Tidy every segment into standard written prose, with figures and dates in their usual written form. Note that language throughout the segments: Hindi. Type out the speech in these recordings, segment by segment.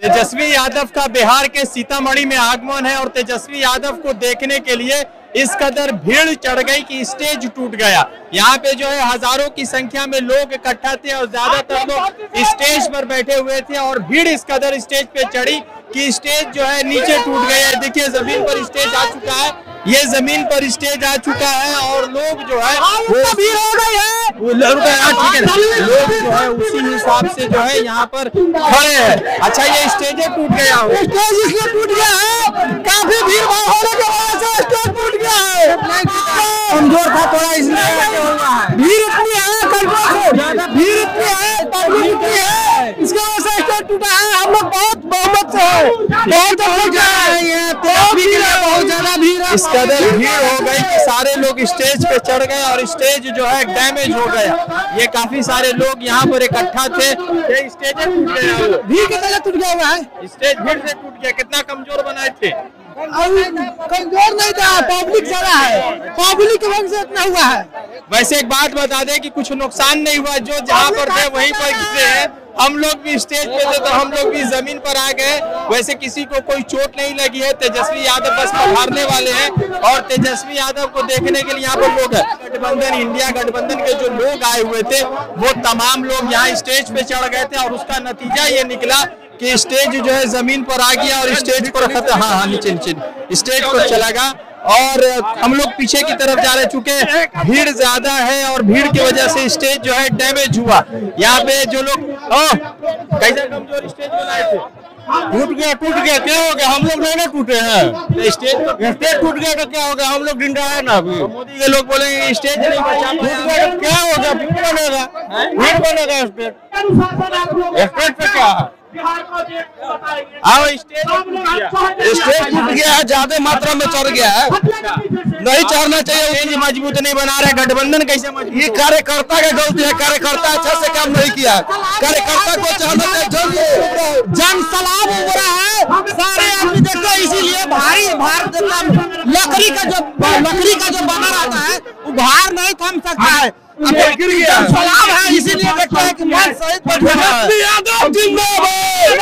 तेजस्वी यादव का बिहार के सीतामढ़ी में आगमन है और तेजस्वी यादव को देखने के लिए इस कदर भीड़ चढ़ गई कि स्टेज टूट गया। यहाँ पे जो है हजारों की संख्या में लोग इकट्ठा थे और ज्यादातर लोग स्टेज पर बैठे हुए थे और भीड़ इस कदर स्टेज पे चढ़ी कि स्टेज जो है नीचे टूट गया। देखिए जमीन पर स्टेज आ चुका है, ये जमीन पर स्टेज आ चुका है और लोग जो है वो भीड़ हो गई है। लोग जो है उसी हिसाब से जो है यहाँ पर खड़े हैं। अच्छा ये स्टेज टूट गया हो, स्टेज इसलिए टूट गया है, काफी भीड़ भाड़ होने के वजह से स्टेज टूट गया है। कमजोर था थोड़ा इसलिए भीड़ इतनी है, भीड़ इतनी है, पब्लिक इतनी है, इसके वजह से स्टेज टूटा है। हम लोग बहुत बहुमत से है, बहुत ज्यादा भीड़ है। इस कदर भीड़ हो गई कि सारे लोग स्टेज पे चढ़ गए और स्टेज जो है डैमेज हो गया। ये काफी सारे लोग यहाँ पर इकट्ठा थे, ये स्टेज टूट गया, भीड़ की तरह टूट गया हुआ है। स्टेज भीड़ से टूट गया। कितना कमजोर बनाए थे? कमजोर नहीं था, पब्लिक ज्यादा है, पब्लिक की वजह से इतना हुआ है। वैसे एक बात बता दें कि कुछ नुकसान नहीं हुआ, जो जहाँ पर थे वहीं पर गिरे हैं। हम लोग भी स्टेज पे थे तो हम लोग भी जमीन पर आ गए। वैसे किसी को कोई चोट नहीं लगी है। तेजस्वी यादव बस पधारने वाले हैं और तेजस्वी यादव को देखने के लिए यहाँ पर लोग गठबंधन इंडिया गठबंधन के जो लोग आए हुए थे वो तमाम लोग यहाँ स्टेज पे चढ़ गए थे और उसका नतीजा ये निकला कि स्टेज जो है जमीन पर आ गया और स्टेज पर हाँ नीचे स्टेज पर चला गया। और हम लोग पीछे की तरफ जा रहे, चूंकि भीड़ ज्यादा है और भीड़ की वजह से स्टेज जो है डैमेज हुआ। यहाँ पे जो लोग कैसा कमजोर स्टेज बनाए थे, टूट गया क्या हो गया? हम लोग नहीं ना टूटे हैं, स्टेज टूट गया तो क्या हो गया? हम लोग जिंदा है ना अभी। मोदी के लोग बोलेंगे स्टेज नहीं बचा पाया, क्या हो गया? भीड़ बनेगा, भीड़ बनेगा स्टेज पे क्या है? आओ स्टेज टूट गया है, ज्यादा मात्रा में चढ़ गया है, नहीं चढ़ना चाहिए। मजबूत नहीं बना रहे गठबंधन, कैसे मजबूत? ये कार्यकर्ता का गलती है, कार्यकर्ता अच्छा से काम नहीं किया। कार्यकर्ता को चाहना चाहिए, जन सलाब उभरा है सारे आदमी देखो, इसीलिए भारी भार लकड़ी का जो बना रहता है वो भार नहीं थम सकता है। गिर गया सलाब है, इसीलिए देखते हैं कि मन सहित बैठा है। यादव जिंदाबाद,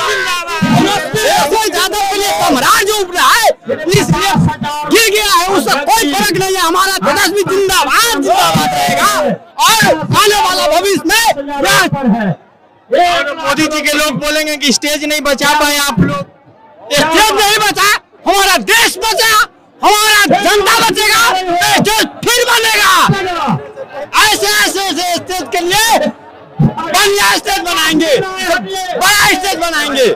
यादव के लिए कमराज उभरा है, इसलिए गिर गया है, उससे कोई फर्क नहीं है। हमारा तेजस्वी जिंदाबाद जिंदाबाद रहेगा और आने वाला भविष्य में मोदी जी के लोग बोलेंगे कि स्टेज नहीं बचा पाए आप लोग। स्टेज नहीं बचा, हमारा देश बचा, हमारा जनता बचेगा, स्टेज फिर बनेगा। ऐसे स्टेज के लिए बढ़िया स्टेज बनाएंगे, बड़ा स्टेज बनाएंगे।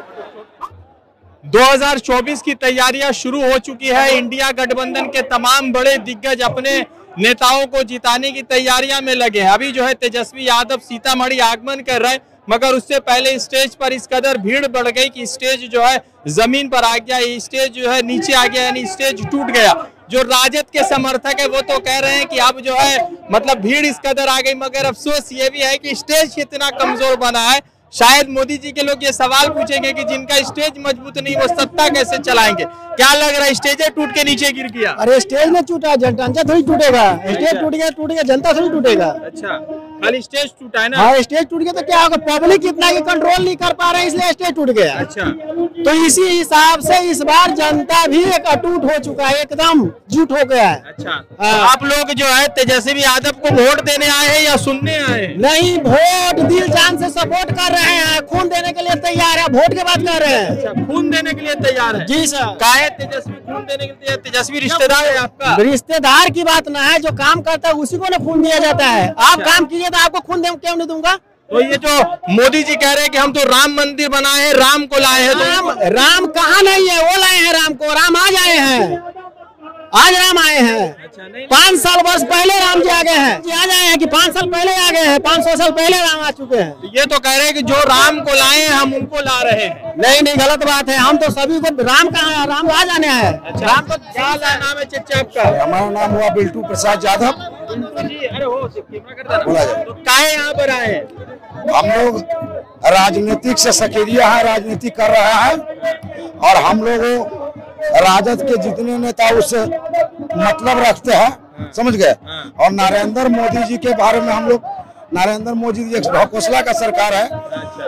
2024 की तैयारियां शुरू हो चुकी है। इंडिया गठबंधन के तमाम बड़े दिग्गज अपने नेताओं को जिताने की तैयारियां में लगे हैं। अभी जो है तेजस्वी यादव सीतामढ़ी आगमन कर रहे हैं, मगर उससे पहले स्टेज पर इस कदर भीड़ बढ़ गई कि स्टेज जो है जमीन पर आ गया, स्टेज जो है नीचे आ गया, यानी स्टेज टूट गया। जो राजद के समर्थक है वो तो कह रहे हैं कि अब जो है मतलब भीड़ इस कदर आ गई, मगर अफसोस ये भी है कि स्टेज इतना कमजोर बना है। शायद मोदी जी के लोग ये सवाल पूछेंगे कि जिनका स्टेज मजबूत नहीं वो सत्ता कैसे चलाएंगे। क्या लग रहा है, स्टेज टूट के नीचे गिर गया? अरे स्टेज में टूटा, जनता थोड़ी टूटेगा। स्टेज टूट गया जनता थोड़ी टूटेगा। अच्छा, खाली स्टेज टूटा है ना? हाँ, स्टेज टूट गया तो क्या होगा? पब्लिक इतना कंट्रोल नहीं कर पा रहे इसलिए स्टेज टूट गया। अच्छा, तो इसी हिसाब से इस बार जनता भी एक अटूट हो चुका है, एकदम जुट हो गया है। अच्छा, तो आप लोग जो है तेजस्वी यादव को वोट देने आए हैं या सुनने आए हैं? नहीं, वोट दिल जान से सपोर्ट कर रहे हैं, खून देने के लिए तैयार है, वोट के बाद कर रहे हैं। अच्छा, खून देने के लिए तैयार है? जी सर। काहे तेजस्वी खून देने के लिए? तेजस्वी रिश्तेदार है आपका? रिश्तेदार की बात ना है, जो काम करता है उसी को ना खून दिया जाता है। आप काम कीजिए तो आपको खून क्यों नहीं दूंगा? तो ये जो मोदी जी कह रहे हैं कि हम तो राम मंदिर बनाए हैं, राम को लाए हैं, तो राम कहाँ नहीं है? वो लाए हैं राम को, राम आज आए हैं, आज राम आए हैं। अच्छा, नहीं 5 साल वर्ष पहले राम जी आ गए हैं, जी आज आए हैं कि 5 साल पहले आ गए हैं, 500 साल पहले राम आ चुके हैं। ये तो कह रहे हैं कि जो राम को लाए हैं हम उनको ला रहे हैं। नहीं, गलत बात है। हम तो सभी को राम कहाँ है, राम आज आने हैं। अच्छा, राम तो क्या नाम है चचा आपका? हमारा नाम हुआ बिल्टू प्रसाद यादव। जी, अरे हो बोला जाए। तो काहे यहाँ पर आए हैं? हम लोग राजनीतिक से सक्रिय है, राजनीति कर रहा है और हम लोग राजद के जितने नेता उससे मतलब रखते हैं, समझ गए। और नरेंद्र मोदी जी के बारे में हम लोग, नरेंद्र मोदी जी एक ढकोसला का सरकार है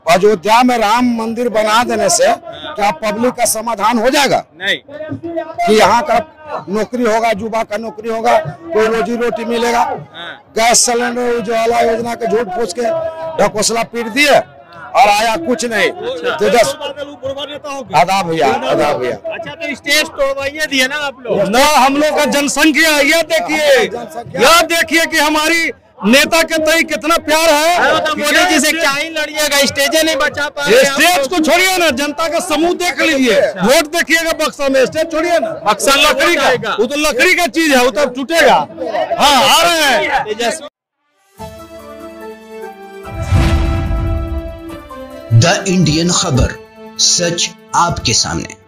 अयोध्या में राम मंदिर बना देने से क्या पब्लिक का समाधान हो जाएगा? नहीं। कि यहाँ का नौकरी होगा, युवा का नौकरी होगा, कोई रोजी रोटी मिलेगा? गैस सिलेंडर उज्ज्वला योजना के झूठ पूछ के ढकोसला पीट दिए और आया कुछ नहीं। आदाब भैया, आदाब भैया। अच्छा, तो स्टेज तोड़वाइए दिए ना आप लोग ना, हम लोग का जनसंख्या यह देखिए कि हमारी नेता के तय कितना प्यार है। तो मोदी जी से क्या ही लड़िएगा, स्टेजे नहीं बचा पा रहे। स्टेज को छोड़िए ना, जनता का समूह देख लीजिए, वोट देखिएगा बक्सा में, स्टेज छोड़िए ना। बक्सा लकड़ी का, वो तो लकड़ी का चीज है, वो तो टूटेगा। हाँ, आ रहे हैं। द इंडियन खबर, सच आपके सामने।